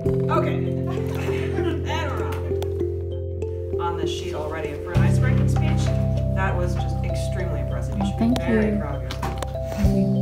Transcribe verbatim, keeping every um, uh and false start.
Okay. And we're on. On this sheet already for an ice-breaking speech. That was just extremely impressive. You should Thank be very you. proud of yourself. Thank you.